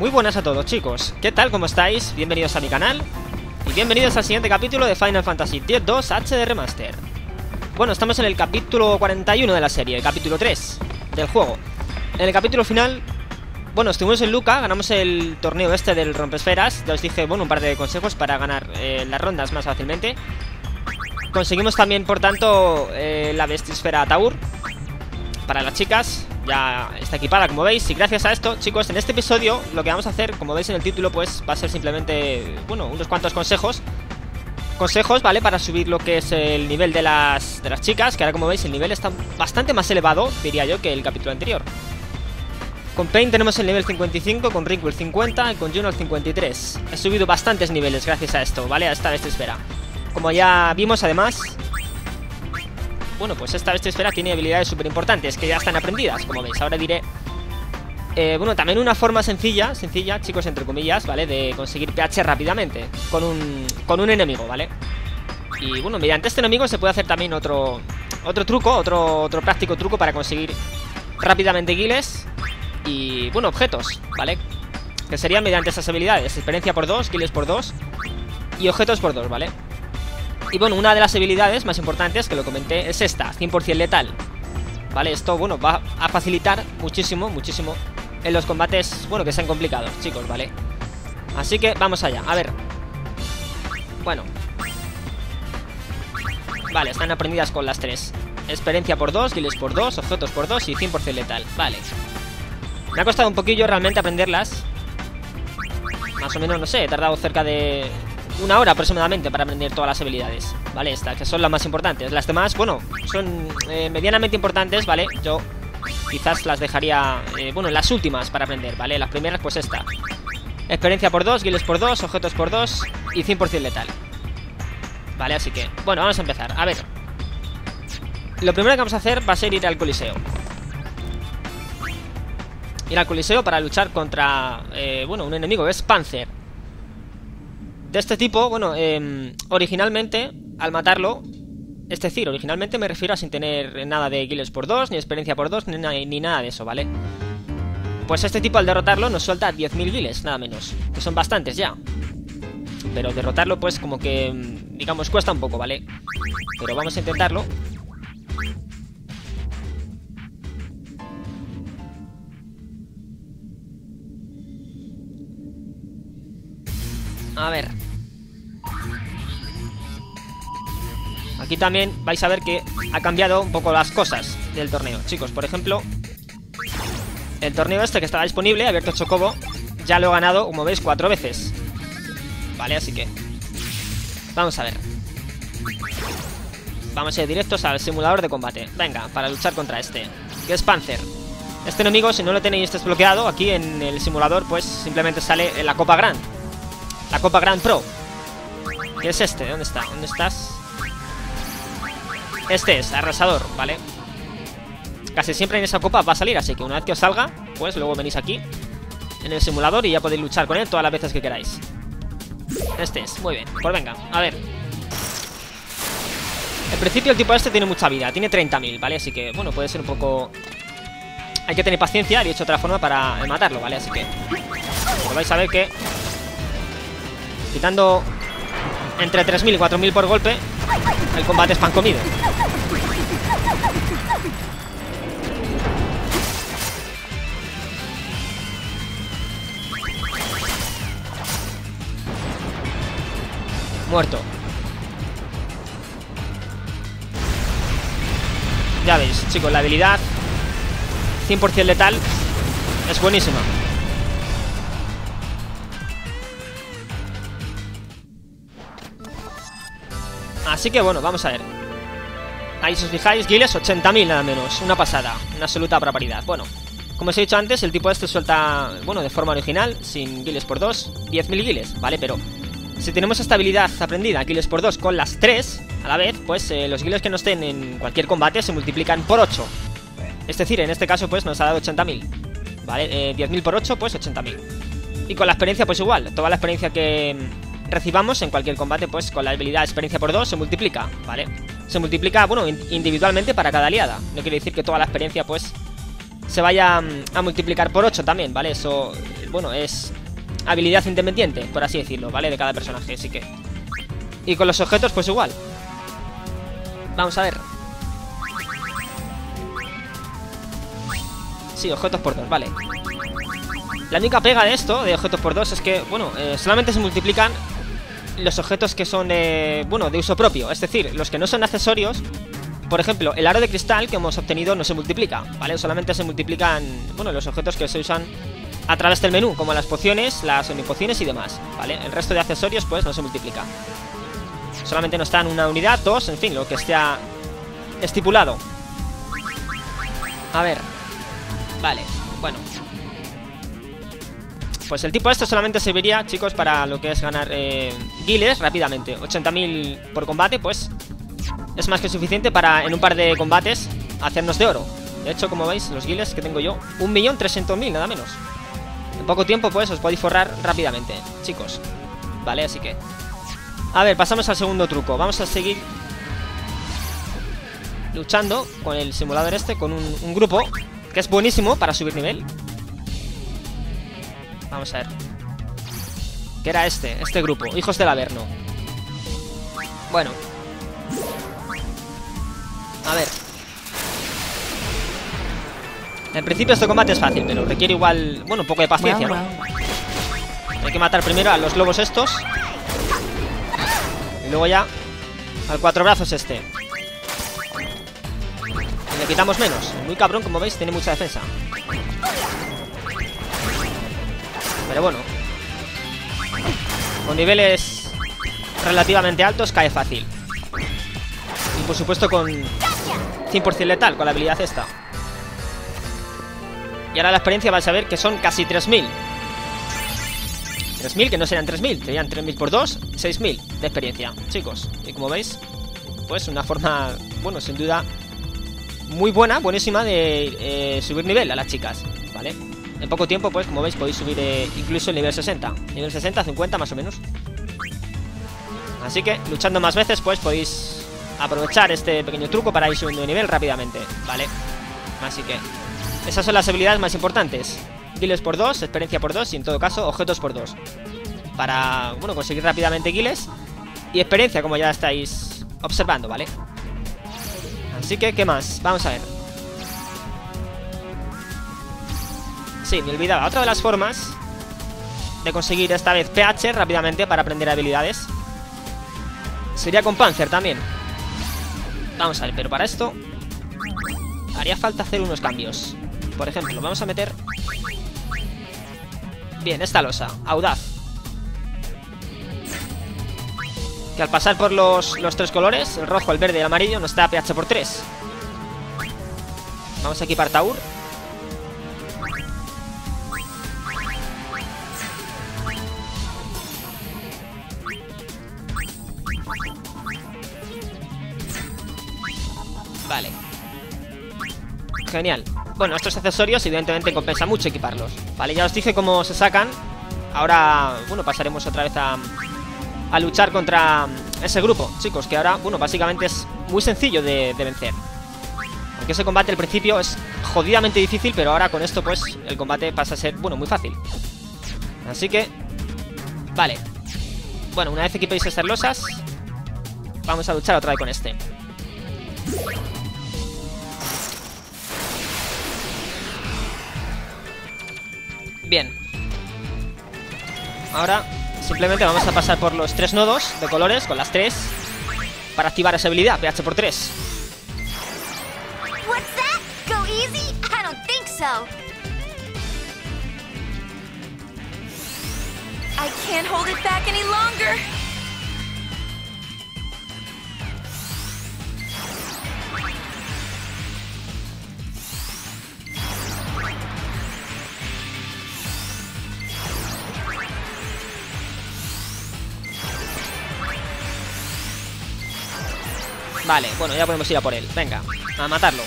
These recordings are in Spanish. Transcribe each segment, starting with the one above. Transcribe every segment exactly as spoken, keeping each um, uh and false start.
Muy buenas a todos, chicos. ¿Qué tal? ¿Cómo estáis? Bienvenidos a mi canal y bienvenidos al siguiente capítulo de Final Fantasy X dos H D Remaster. Bueno, estamos en el capítulo cuarenta y uno de la serie, el capítulo tres del juego. En el capítulo final, bueno, estuvimos en Luca, ganamos el torneo este del rompesferas. Ya os dije, bueno, un par de consejos para ganar eh, las rondas más fácilmente. Conseguimos también, por tanto, eh, la Vestisfera Taur para las chicas. Ya está equipada, como veis. Y gracias a esto, chicos, en este episodio lo que vamos a hacer, como veis en el título, pues va a ser simplemente, bueno, unos cuantos consejos Consejos, ¿vale? Para subir lo que es el nivel de las, de las chicas. Que ahora, como veis, el nivel está bastante más elevado, diría yo, que el capítulo anterior. Con Pain tenemos el nivel cincuenta y cinco, con Riku el cincuenta y con Juno el cincuenta y tres. He subido bastantes niveles gracias a esto, ¿vale? A esta Vestisfera. Como ya vimos, además, bueno, pues esta Vestisfera tiene habilidades súper importantes que ya están aprendidas, como veis. Ahora diré eh, bueno, también una forma sencilla, sencilla, chicos, entre comillas, ¿vale? De conseguir P H rápidamente con un, con un enemigo, ¿vale? Y bueno, mediante este enemigo se puede hacer también otro Otro truco, otro, otro práctico truco para conseguir rápidamente guiles y, bueno, objetos, ¿vale? Que serían mediante esas habilidades: experiencia por dos, guiles por dos y objetos por dos, ¿vale? Y bueno, una de las habilidades más importantes, que lo comenté, es esta, cien por cien letal, ¿vale? Esto, bueno, va a facilitar muchísimo, muchísimo en los combates, bueno, que sean complicados, chicos, ¿vale? Así que vamos allá, a ver. Bueno, vale, están aprendidas con las tres: experiencia por dos, guiles por dos, objetos por dos y cien por cien letal, vale. Me ha costado un poquillo realmente aprenderlas. Más o menos, no sé, he tardado cerca de una hora aproximadamente para aprender todas las habilidades, ¿vale? Estas, que son las más importantes. Las demás, bueno, son eh, medianamente importantes, ¿vale? Yo quizás las dejaría, eh, bueno, las últimas para aprender, ¿vale? Las primeras, pues esta: experiencia por dos, guiles por dos, objetos por dos y cien por cien letal. Vale, así que, bueno, vamos a empezar. A ver, lo primero que vamos a hacer va a ser ir al Coliseo. Ir al Coliseo para luchar contra, eh, bueno, un enemigo que es Panzer. De este tipo, bueno, eh, originalmente, al matarlo, es decir, originalmente me refiero a sin tener nada de guiles por dos, ni experiencia por dos, ni, ni nada de eso, ¿vale? Pues este tipo, al derrotarlo, nos suelta diez mil guiles, nada menos, que son bastantes ya. Pero derrotarlo, pues, como que, digamos, cuesta un poco, ¿vale? Pero vamos a intentarlo. A ver. Aquí también vais a ver que ha cambiado un poco las cosas del torneo, chicos. Por ejemplo, el torneo este que estaba disponible, abierto Chocobo, ya lo he ganado, como veis, cuatro veces. Vale, así que vamos a ver. Vamos a ir directos al simulador de combate. Venga, para luchar contra este, que es Panzer. Este enemigo, si no lo tenéis desbloqueado aquí en el simulador, pues simplemente sale en la Copa Grand. La Copa Grand Pro, que es este. ¿Dónde está? ¿Dónde estás? Este es, arrasador, ¿vale? Casi siempre en esa copa va a salir, así que una vez que os salga, pues luego venís aquí en el simulador y ya podéis luchar con él todas las veces que queráis. Este es, muy bien, pues venga, a ver. En principio el tipo este tiene mucha vida, tiene treinta mil, ¿vale? Así que, bueno, puede ser un poco... Hay que tener paciencia, dicho de otra forma, para matarlo, ¿vale? Así que pues vais a ver que quitando entre tres mil y cuatro mil por golpe, el combate es pan comido. Muerto. Ya veis, chicos, la habilidad cien por cien letal es buenísima. Así que bueno, vamos a ver. Ahí, si os fijáis, guiles ochenta mil nada menos. Una pasada, una absoluta barbaridad. Bueno, como os he dicho antes, el tipo este suelta, bueno, de forma original, sin guiles por dos, diez mil guiles, ¿vale? Pero si tenemos esta habilidad aprendida, guiles por dos, con las tres a la vez, pues eh, los guiles que nos den en cualquier combate se multiplican por ocho. Es decir, en este caso, pues nos ha dado ochenta mil, ¿vale? Eh, diez mil por ocho, pues ochenta mil. Y con la experiencia, pues igual. Toda la experiencia que recibamos en cualquier combate, pues con la habilidad experiencia por dos se multiplica, ¿vale? Se multiplica, bueno, individualmente para cada aliada. No quiere decir que toda la experiencia, pues, se vaya a multiplicar por ocho también, ¿vale? Eso bueno, es habilidad independiente, por así decirlo, ¿vale? De cada personaje, así que... Y con los objetos, pues igual. Vamos a ver. Sí, objetos por dos, vale. La única pega de esto, de objetos por dos, es que, bueno, eh, solamente se multiplican los objetos que son, eh, bueno, de uso propio. Es decir, los que no son accesorios. Por ejemplo, el aro de cristal que hemos obtenido no se multiplica, ¿vale? Solamente se multiplican, bueno, los objetos que se usan a través del menú, como las pociones, las omnipociones y demás, ¿vale? El resto de accesorios, pues, no se multiplica. Solamente no está en una unidad, dos, en fin, lo que esté estipulado. A ver. Vale, bueno. Pues el tipo este solamente serviría, chicos, para lo que es ganar eh, guiles rápidamente. ochenta mil por combate, pues es más que suficiente para en un par de combates hacernos de oro. De hecho, como veis, los guiles que tengo yo, un millón trescientos mil, nada menos. En poco tiempo, pues, os podéis forrar rápidamente, chicos. Vale, así que... A ver, pasamos al segundo truco. Vamos a seguir luchando con el simulador este, con un, un grupo que es buenísimo para subir nivel. Vamos a ver. ¿Qué era este? Este grupo, Hijos del Averno. Bueno. A ver. En principio este combate es fácil, pero requiere igual, bueno, un poco de paciencia, ¿no? Hay que matar primero a los lobos estos. Y luego ya al cuatro brazos este. Y le quitamos menos. Muy cabrón, como veis, tiene mucha defensa. Pero bueno, con niveles relativamente altos cae fácil. Y por supuesto con cien por cien letal, con la habilidad esta. Y ahora la experiencia vais a ver que son casi tres mil. tres mil, que no serían tres mil, serían tres mil por dos, seis mil de experiencia, chicos. Y como veis, pues una forma, bueno, sin duda muy buena, buenísima de eh, subir nivel a las chicas, ¿vale? En poco tiempo, pues, como veis, podéis subir eh, incluso el nivel sesenta. Nivel sesenta, cincuenta más o menos. Así que, luchando más veces, pues, podéis aprovechar este pequeño truco para ir subiendo de nivel rápidamente, ¿vale? Así que, esas son las habilidades más importantes. Guiles por dos, experiencia por dos y, en todo caso, objetos por dos. Para, bueno, conseguir rápidamente guiles y experiencia, como ya estáis observando, ¿vale? Así que, ¿qué más? Vamos a ver. Sí, me olvidaba. Otra de las formas de conseguir esta vez P H rápidamente para aprender habilidades sería con Panzer también. Vamos a ver, pero para esto haría falta hacer unos cambios. Por ejemplo, vamos a meter... Bien, esta losa, audaz. Que al pasar por los, los tres colores, el rojo, el verde y el amarillo, nos da P H por tres. Vamos a equipar Taur. Vale. Genial. Bueno, estos accesorios evidentemente compensa mucho equiparlos. Vale, ya os dije cómo se sacan. Ahora, bueno, pasaremos otra vez a, a luchar contra ese grupo, chicos, que ahora, bueno, básicamente es muy sencillo de, de vencer. Aunque ese combate al principio es jodidamente difícil, pero ahora con esto, pues, el combate pasa a ser, bueno, muy fácil. Así que, vale. Bueno, una vez equipéis estas losas, vamos a luchar otra vez con este. Bien. Ahora simplemente vamos a pasar por los tres nodos de colores con las tres para activar esa habilidad, P H por tres. What's that? Go easy? I don't think so. I can't hold it back any longer. Vale, bueno, ya podemos ir a por él. Venga, a matarlo.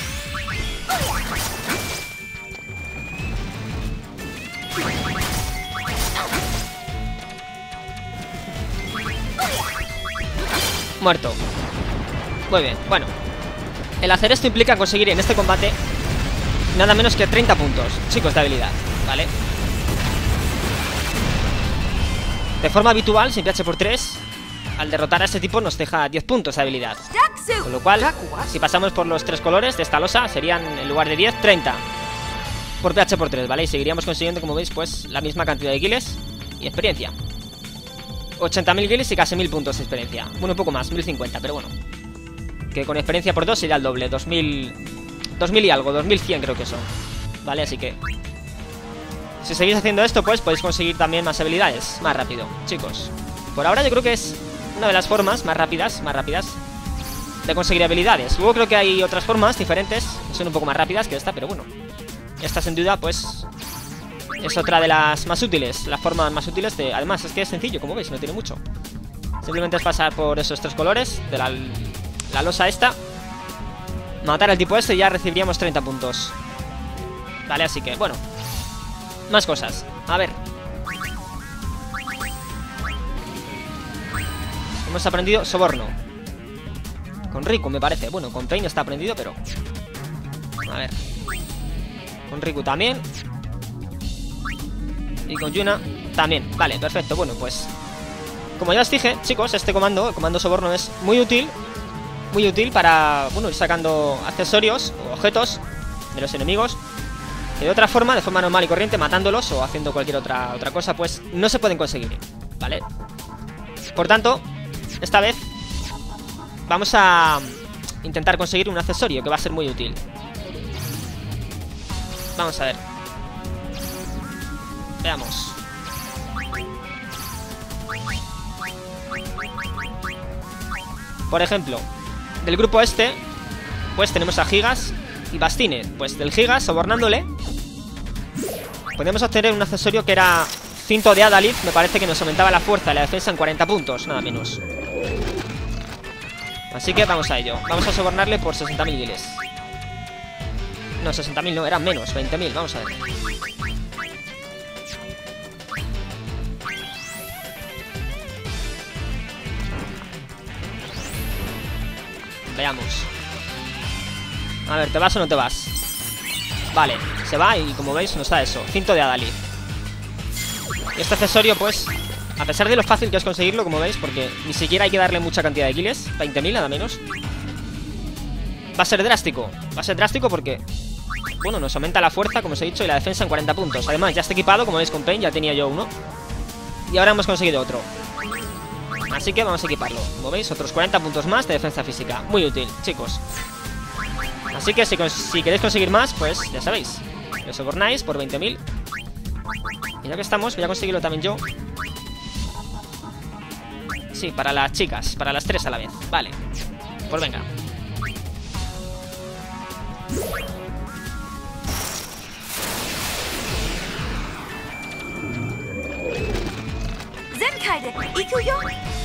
Muerto. Muy bien, bueno. El hacer esto implica conseguir en este combate nada menos que treinta puntos, chicos, de habilidad, ¿vale? De forma habitual, sin P H por tres, al derrotar a este tipo nos deja diez puntos de habilidad. Con lo cual, si pasamos por los tres colores de esta losa, serían en lugar de diez, treinta por P H por tres, ¿vale? Y seguiríamos consiguiendo, como veis, pues la misma cantidad de guiles y experiencia. ochenta mil guiles y casi mil puntos de experiencia. Bueno, un poco más, mil cincuenta, pero bueno. Que con experiencia por dos sería el doble, dos mil... dos mil y algo, dos mil cien creo que son. Vale, así que... si seguís haciendo esto, pues podéis conseguir también más habilidades, más rápido, chicos. Por ahora yo creo que es una de las formas más rápidas, más rápidas de conseguir habilidades. Luego creo que hay otras formas diferentes, que son un poco más rápidas que esta, pero bueno. Esta sin duda, pues... es otra de las más útiles, las formas más útiles de... Además, es que es sencillo, como veis, no tiene mucho. Simplemente es pasar por esos tres colores de la, la losa esta, matar al tipo este y ya recibiríamos treinta puntos. Vale, así que, bueno, más cosas. A ver, hemos aprendido soborno con Riku, me parece. Bueno, con Pain está aprendido, pero... a ver, con Riku también. Y con Yuna también. Vale, perfecto. Bueno, pues como ya os dije, chicos, este comando, el comando soborno, es muy útil. Muy útil para, bueno, ir sacando accesorios o objetos de los enemigos, que de otra forma, de forma normal y corriente, matándolos o haciendo cualquier otra, otra cosa, pues no se pueden conseguir, ¿vale? Por tanto, esta vez vamos a intentar conseguir un accesorio que va a ser muy útil. Vamos a ver. Veamos. Por ejemplo, del grupo este, pues tenemos a Gigas y Bastine. Pues del Gigas, sobornándole, podemos obtener un accesorio que era cinto de Adalith. Me parece que nos aumentaba la fuerza y la defensa en cuarenta puntos, nada menos. Así que vamos a ello. Vamos a sobornarle por sesenta mil guiles. No, sesenta mil no, eran menos, veinte mil, vamos a ver. Veamos. A ver, ¿te vas o no te vas? Vale, se va y como veis nos da eso, cinto de Adalith. Y este accesorio, pues, a pesar de lo fácil que es conseguirlo, como veis, porque ni siquiera hay que darle mucha cantidad de guiles, veinte mil nada menos, va a ser drástico. Va a ser drástico porque, bueno, nos aumenta la fuerza, como os he dicho, y la defensa en cuarenta puntos. Además, ya está equipado, como veis con Pain, ya tenía yo uno. Y ahora hemos conseguido otro. Así que vamos a equiparlo. Como veis, otros cuarenta puntos más de defensa física. Muy útil, chicos. Así que si, si queréis conseguir más, pues ya sabéis, lo sobornáis por veinte mil. Y ya que estamos, voy a conseguirlo también yo. Sí, para las chicas, para las tres a la vez. Vale, pues venga. Zenkai de Ikuyo.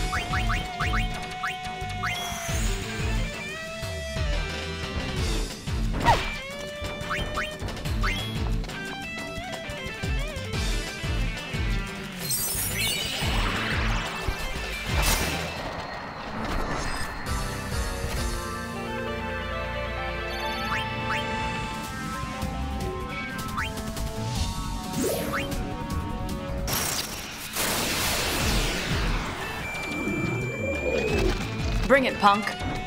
Bring it, punk.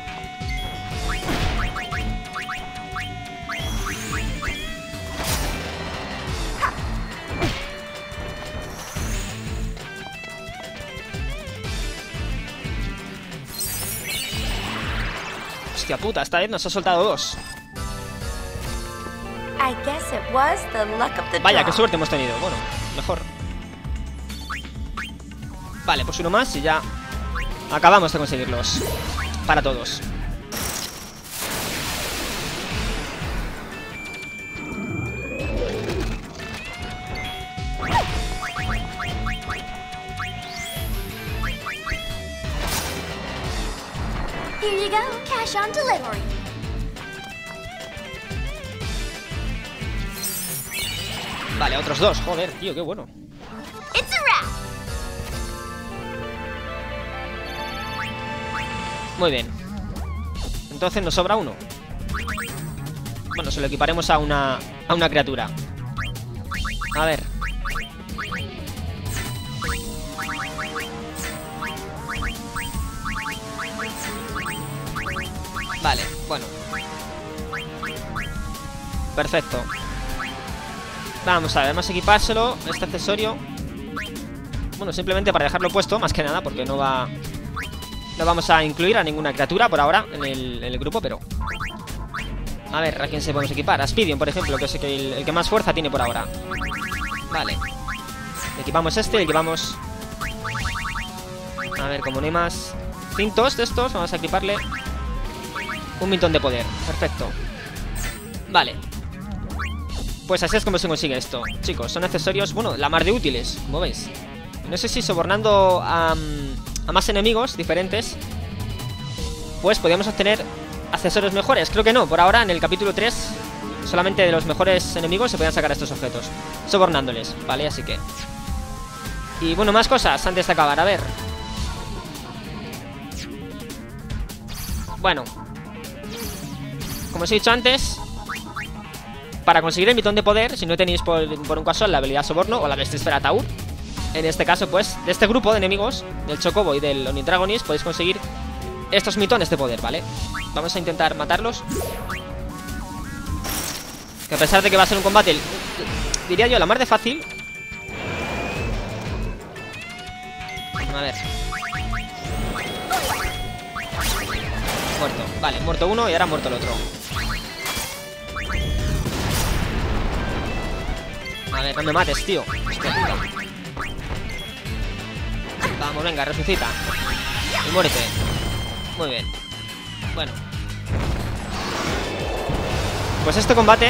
Hostia puta, esta vez nos ha soltado dos. I guess it was the luck of the Vaya, draw. qué suerte hemos tenido. Bueno, mejor. Vale, pues uno más y ya acabamos de conseguirlos. Para todos. Here you go, cash on delivery. Vale, otros dos. Joder, tío, qué bueno. It's a wrap. Muy bien. Entonces nos sobra uno. Bueno, se lo equiparemos a una a una criatura. A ver. Vale, bueno. Perfecto. Vamos a ver, vamos a equipárselo, este accesorio. Bueno, simplemente para dejarlo puesto, más que nada, porque no va... No vamos a incluir a ninguna criatura por ahora en el, en el grupo, pero... A ver, ¿a quién se podemos equipar? A Speedion, por ejemplo, que es el, el que más fuerza tiene por ahora. Vale. Equipamos este, equipamos... A ver, como no hay más cintos de estos, vamos a equiparle un mintón de poder. Perfecto. Vale. Pues así es como se consigue esto. Chicos, son accesorios, bueno, la mar de útiles, como veis. No sé si sobornando a, a más enemigos diferentes, pues podríamos obtener accesorios mejores. Creo que no, por ahora en el capítulo tres solamente de los mejores enemigos se podían sacar estos objetos, sobornándoles, ¿vale? Así que... Y bueno, más cosas antes de acabar, a ver. Bueno, como os he dicho antes, para conseguir el mitón de poder, si no tenéis por, por un casual la habilidad soborno o la Bestisfera Taur, en este caso pues, de este grupo de enemigos, del Chocobo y del Onidragonis, podéis conseguir estos mitones de poder, ¿vale? Vamos a intentar matarlos. Que a pesar de que va a ser un combate, diría yo, la mar de fácil. A ver. Muerto, vale, muerto uno y ahora muerto el otro. A ver, no me mates, tío. Hostia puta. Vamos, venga, resucita. Y muérete. Muy bien. Bueno. Pues este combate,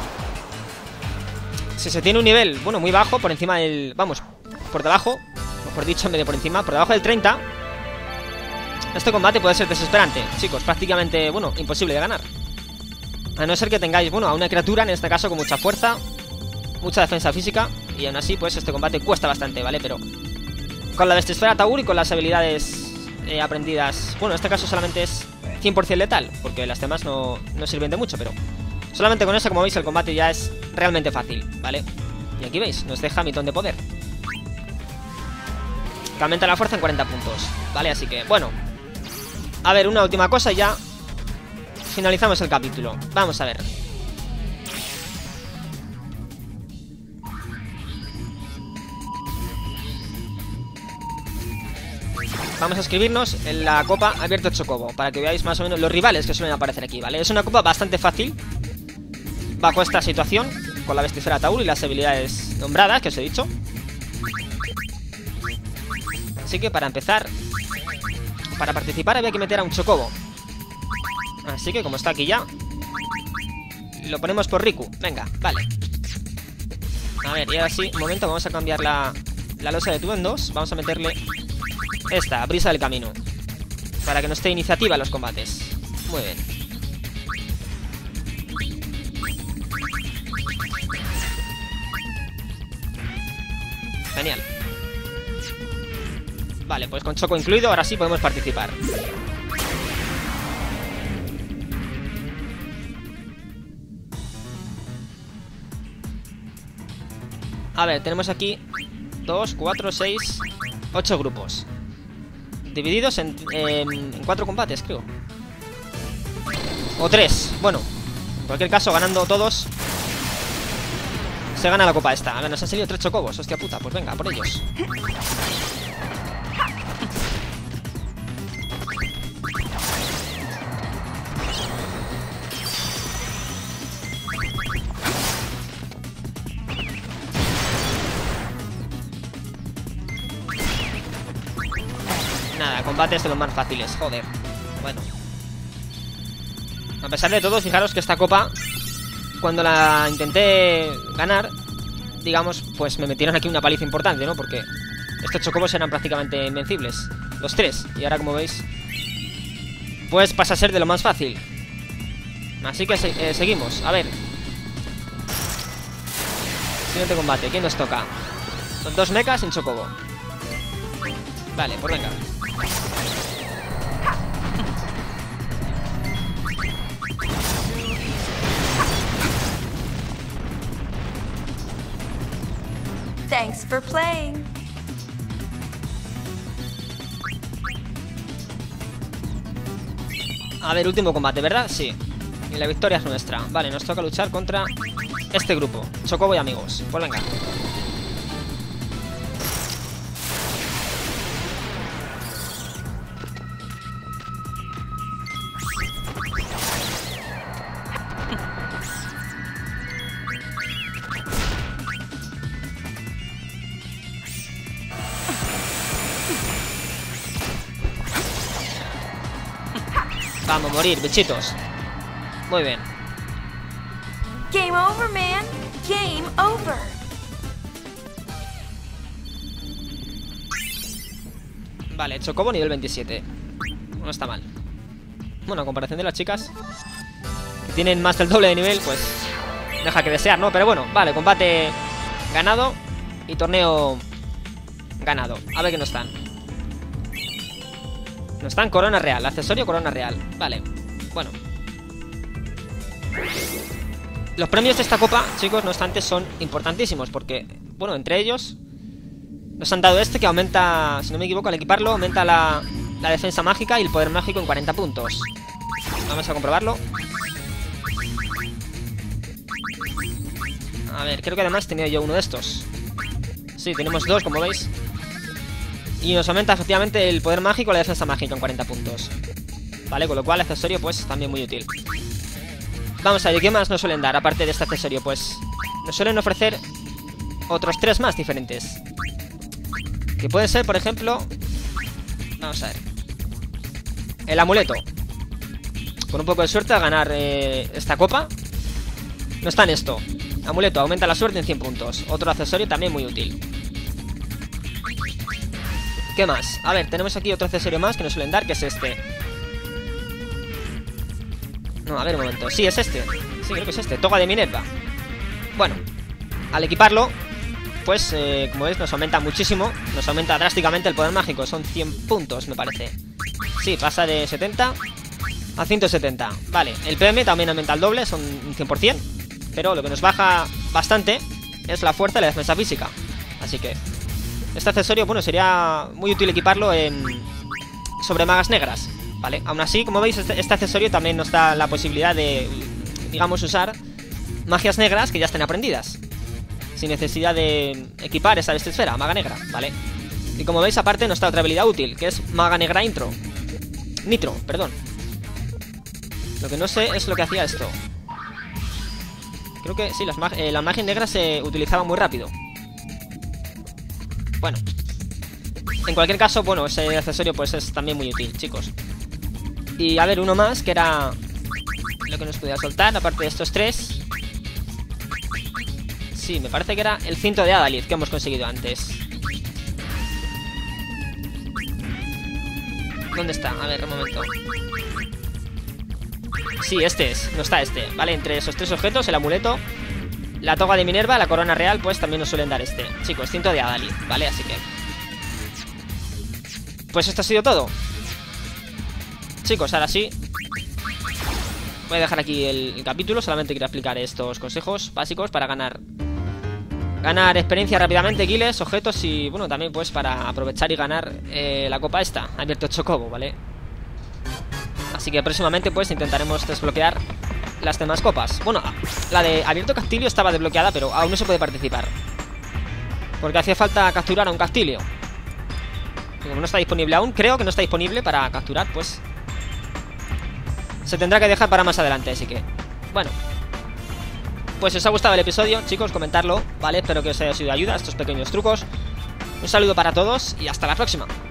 si se tiene un nivel, bueno, muy bajo, por encima del... Vamos, por debajo, mejor dicho, en vez de por encima, por debajo del treinta, este combate puede ser desesperante, chicos, prácticamente, bueno, imposible de ganar. A no ser que tengáis, bueno, a una criatura, en este caso, con mucha fuerza, mucha defensa física, y aún así, pues, este combate cuesta bastante, ¿vale? Pero con la Bestisfera Taur y con las habilidades eh, aprendidas, bueno, en este caso solamente es cien por cien letal, porque las demás no, no sirven de mucho, pero solamente con eso, como veis, el combate ya es realmente fácil, ¿vale? Y aquí veis, nos deja mitón de poder, que aumenta la fuerza en cuarenta puntos, ¿vale? Así que, bueno, a ver, una última cosa y ya finalizamos el capítulo. Vamos a ver. Vamos a escribirnos en la copa Abierto Chocobo, para que veáis más o menos los rivales que suelen aparecer aquí, ¿vale? Es una copa bastante fácil bajo esta situación, con la Bestisfera Taur y las habilidades nombradas que os he dicho. Así que para empezar, para participar había que meter a un Chocobo. Así que como está aquí ya, lo ponemos por Riku. Venga, vale. A ver, y ahora sí, un momento, vamos a cambiar la, la losa de Tubo en dos. Vamos a meterle esta, Brisa del Camino, para que no esté iniciativa en los combates. Muy bien. Genial. Vale, pues con Choco incluido, ahora sí podemos participar. A ver, tenemos aquí dos, cuatro, seis, ocho grupos, divididos en, en, en cuatro combates, creo. O tres, bueno, en cualquier caso, ganando todos, se gana la copa esta. A ver, nos han salido tres chocobos, hostia puta, pues venga, por ellos. Nada, combates de los más fáciles, joder. Bueno, a pesar de todo, fijaros que esta copa, cuando la intenté ganar, digamos, pues me metieron aquí una paliza importante, ¿no? Porque estos chocobos eran prácticamente invencibles, los tres. Y ahora, como veis, pues pasa a ser de lo más fácil. Así que se eh, seguimos, a ver. Siguiente combate, ¿quién nos toca? Son dos mechas en chocobo. Vale, pues venga. Thanks for playing. A ver, último combate, ¿verdad? Sí. Y la victoria es nuestra. Vale, nos toca luchar contra este grupo. Chocobo y amigos. Pues venga. Vamos a morir, bichitos. Muy bien. Game over, man. Game over. Vale, Chocobo nivel veintisiete. No está mal. Bueno, a comparación de las chicas que tienen más del doble de nivel, pues deja que desear, ¿no? Pero bueno, vale, combate ganado y torneo ganado. A ver qué no están. No están corona real, accesorio corona real. Vale, bueno. Los premios de esta copa, chicos, no obstante, son importantísimos porque, bueno, entre ellos nos han dado este que aumenta, si no me equivoco, al equiparlo, aumenta la, la defensa mágica y el poder mágico en cuarenta puntos. Vamos a comprobarlo. A ver, creo que además tenía yo uno de estos. Sí, tenemos dos, como veis. Y nos aumenta efectivamente el poder mágico y la defensa mágica en cuarenta puntos. Vale, con lo cual el accesorio pues también muy útil. Vamos a ver, ¿qué más nos suelen dar aparte de este accesorio? Pues nos suelen ofrecer otros tres más diferentes. Que puede ser, por ejemplo, vamos a ver, el amuleto. Con un poco de suerte a ganar eh, esta copa. No está en esto. Amuleto, aumenta la suerte en cien puntos. Otro accesorio también muy útil. ¿Qué más? A ver, tenemos aquí otro accesorio más que nos suelen dar, que es este. No, a ver un momento. Sí, es este. Sí, creo que es este. Toga de Minerva. Bueno, al equiparlo, pues, eh, como veis, nos aumenta muchísimo. Nos aumenta drásticamente el poder mágico. Son cien puntos, me parece. Sí, pasa de setenta a ciento setenta. Vale, el P M también aumenta al doble, son un cien por cien. Pero lo que nos baja bastante es la fuerza y la defensa física. Así que este accesorio, bueno, sería muy útil equiparlo en sobre magas negras, ¿vale? Aún así, como veis, este, este accesorio también nos da la posibilidad de, digamos, usar magias negras que ya estén aprendidas, sin necesidad de equipar esa esfera, maga negra, ¿vale? Y como veis, aparte nos da otra habilidad útil, que es maga negra intro. Nitro, perdón. Lo que no sé es lo que hacía esto. Creo que sí, las, mag eh, las magias negras se utilizaban muy rápido. Bueno, en cualquier caso, bueno, ese accesorio pues es también muy útil, chicos. Y a ver, uno más, que era lo que nos podía soltar, aparte de estos tres. Sí, me parece que era el cinto de Adalid que hemos conseguido antes. ¿Dónde está? A ver, un momento. Sí, este es, no está este, ¿vale? Entre esos tres objetos, el amuleto, la toga de Minerva, la corona real, pues también nos suelen dar este. Chicos, cinto de Adalid, ¿vale? Así que pues esto ha sido todo. Chicos, ahora sí voy a dejar aquí el, el capítulo. Solamente quiero explicar estos consejos básicos para ganar Ganar experiencia rápidamente, kills, objetos y, bueno, también pues para aprovechar y ganar eh, la copa esta, abierto Chocobo, ¿vale? Así que próximamente pues intentaremos desbloquear las demás copas. Bueno, la de abierto Castilio estaba desbloqueada, pero aún no se puede participar porque hacía falta capturar a un Castilio. Y como no está disponible aún, creo que no está disponible para capturar, pues se tendrá que dejar para más adelante, así que, bueno. Pues si os ha gustado el episodio, chicos, comentarlo, ¿vale? Espero que os haya sido de ayuda estos pequeños trucos. Un saludo para todos y hasta la próxima.